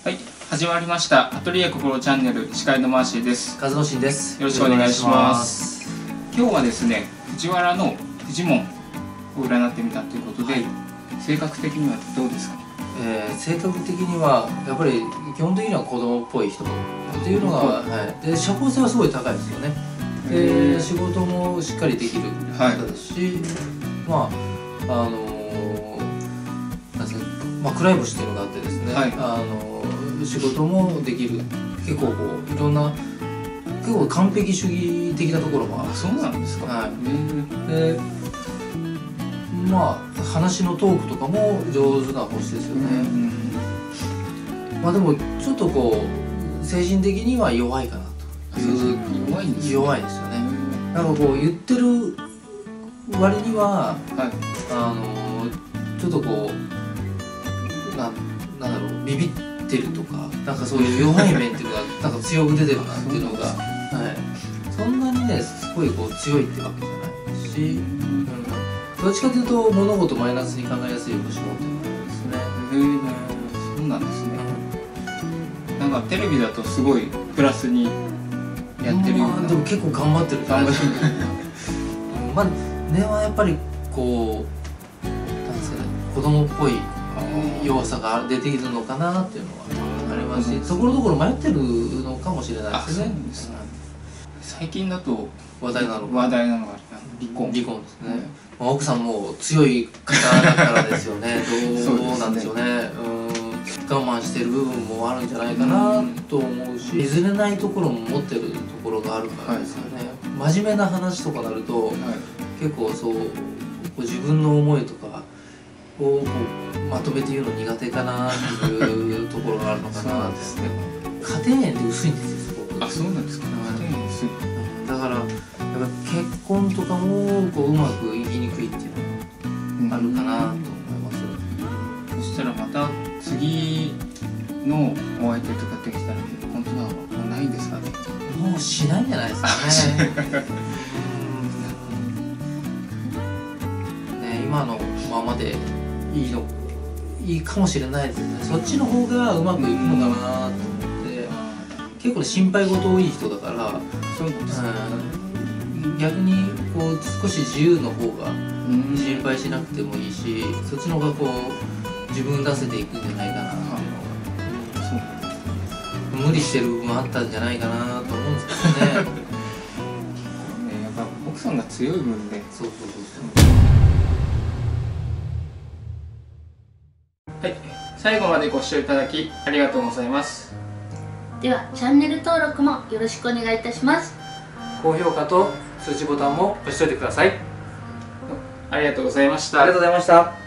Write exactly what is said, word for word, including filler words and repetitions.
はい、始まりましたアトリエ心チャンネル、司会のマーシーです。 和野真です。 よろしくお願いします。今日はですね、藤原のフジモンを占ってみたということで、はい、性格的にはどうですか？ えー、性格的にはやっぱり基本的には子供っぽい人っていうのが、はい、で社交性はすごい高いですよね。で仕事もしっかりできる方ですし、はい、まああのー、なんですか、まあ暗い星っていうのがあってですね、はい、あのー仕事もできる、結構こういろんな結構完璧主義的なところもある。 そうなんですか。 はい、でまあ話のトークとかも上手な星ですよね。うん、まあでもちょっとこう精神的には弱いかなという。 弱いんですね。 弱いですよね。なんかこう言ってる割には、はい、あのちょっとこうななんだろう、ビビってるとか、なんかそういう弱い面っていうのがなんか強く出てるなっていうのが、はい、そんなにねすごいこう強いってわけじゃないし、うん、どっちかというと物事マイナスに考えやすい星持ってるんですね。 へえ、そうなんですね。なんかテレビだとすごいプラスにやってるような、 まあ、でも結構頑張ってる頑張ってるまあ根はやっぱりこうなんですかね、子供っぽい弱さが出てきるのかなっていうのはありますし、ところどころ迷ってるのかもしれないですね。 最近だと話題なの話題なのが離婚離婚ですね。まあ奥さんも強い方だからですよね。どうなんでしょうね。我慢してる部分もあるんじゃないかなと思うし、譲れないところも持ってるところがあるからですよね。真面目な話とかなると結構そう自分の思いとかをこうまとめて言うの苦手かなっていうところがあるのかなって。家庭縁って薄いんですよ、すごく。 あ、そうなんですか。家庭縁薄い。 だからやっぱ結婚とかもこううまくいきにくいっていうのがあるかなと思います。 そしたらまた次のお相手とかできたら本当はもうないんですかね。 もうしないんじゃないですかね。ね、今のままでいいのいいかもしれないですね。そっちの方がうまくいくのかなと思って、結構心配事多い人だから、そうなんですか、逆にこう少し自由の方が心配しなくてもいいし、そっちの方がこう自分出せていくんじゃないかなっていうのが、無理してる部分あったんじゃないかなと思うんですけどね。やっぱ奥さんが強い分で。 そうそうそうそう。 はい、最後までご視聴いただきありがとうございます。 ではチャンネル登録もよろしくお願いいたします。 高評価と通知ボタンも押しといてください。 ありがとうございました。 ありがとうございました。